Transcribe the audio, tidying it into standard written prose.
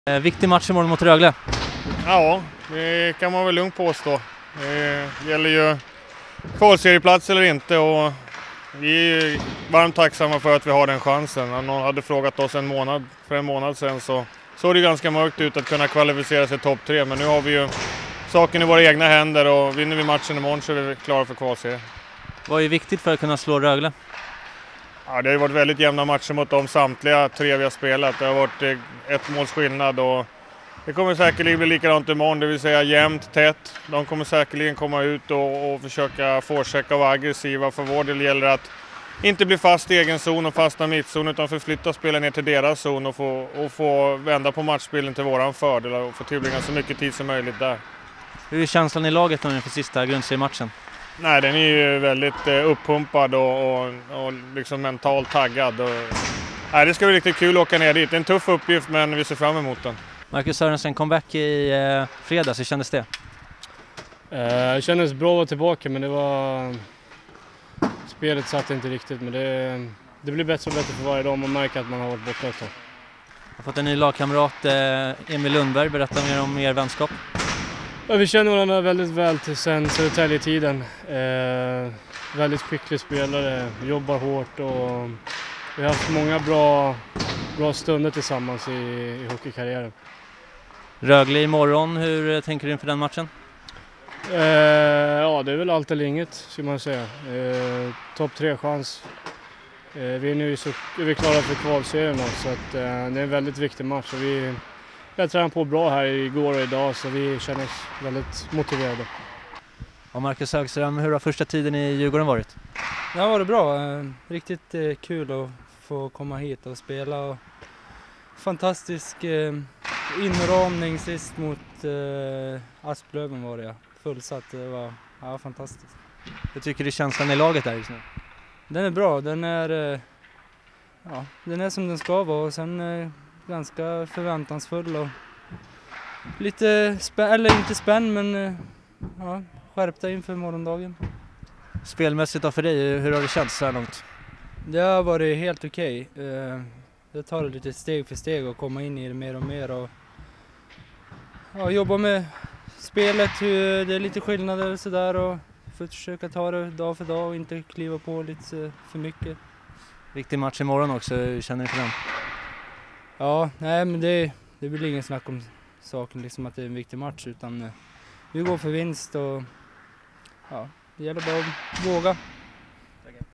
Viktig match imorgon mot Rögle. Ja, det kan man väl lugnt påstå. Det gäller ju kvalserieplats eller inte, och vi är varmt tacksamma för att vi har den chansen. Om någon hade frågat oss för en månad sedan så såg det ganska mörkt ut att kunna kvalificera sig topp 3, men nu har vi ju saken i våra egna händer, och vinner vi matchen imorgon så är vi klara för kvalserie. Vad är viktigt för att kunna slå Rögle? Ja, det har ju varit väldigt jämna matcher mot de samtliga 3 vi har spelat. Det har varit ett måls skillnad, och det kommer säkerligen bli likadant imorgon, det vill säga jämnt, tätt. De kommer säkerligen komma ut och försöka forechecka och vara aggressiva. För vår del gäller att inte bli fast i egen zon och fastna mittzon, utan förflytta spelen ner till deras zon och få vända på matchbilden till våran fördel och få tillbringa så mycket tid som möjligt där. Hur är känslan i laget nu inför sista grundseriematchen? Nej, den är ju väldigt uppumpad och liksom mentalt taggad. Nej, det ska bli riktigt kul att åka ner dit. Det är en tuff uppgift, men vi ser fram emot den. Marcus Sörensen, comeback i fredags, hur kändes det? Det kändes bra att vara tillbaka, men det var... Spelet satt inte riktigt, men det blir bättre och bättre för varje dag. Man märker att man har varit borta ett tag. Jag har fått en ny lagkamrat, Emil Lundberg. Berätta mer om er vänskap. Ja, vi känner varandra väldigt väl sen Södertälje-tiden. Väldigt skicklig spelare, jobbar hårt, och vi har haft många bra stunder tillsammans i hockeykarriären. Rögle imorgon, hur tänker du inför den matchen? Ja, det är väl allt eller inget, skulle man säga. Topp 3-chans. Vi är nu är vi klara för kvalserien, så att, det är en väldigt viktig match. Vi har tränat på bra här igår och idag, så vi känner oss väldigt motiverade. Och Marcus Högström, hur har första tiden i Djurgården varit? Det har varit bra. Riktigt kul att få komma hit och spela. Och fantastisk inramning sist mot Asplöven var det. Fullsatt. Det var fantastiskt. Hur tycker du känslan i laget är just nu? Den är bra. Den är som den ska vara, och sen ganska förväntansfull och lite inte spänn, men skärpta inför morgondagen. Spelmässigt då för dig, hur har det känts så här långt? Det har varit helt okej. Jag tar det lite steg för steg och komma in i det mer och mer, och jobba med spelet, hur det är lite skillnader och sådär, och försöka ta det dag för dag och inte kliva på lite för mycket. Viktig match imorgon också, hur känner du för den? Ja, nej, men det blir ingen snack om saken, liksom att det är en viktig match, utan vi går för vinst, och det gäller bara att våga.